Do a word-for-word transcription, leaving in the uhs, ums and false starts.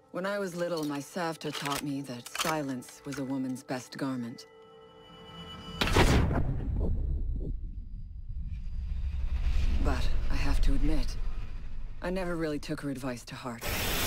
When I was little, my Savta taught me that silence was a woman's best garment. But I have to admit, I never really took her advice to heart.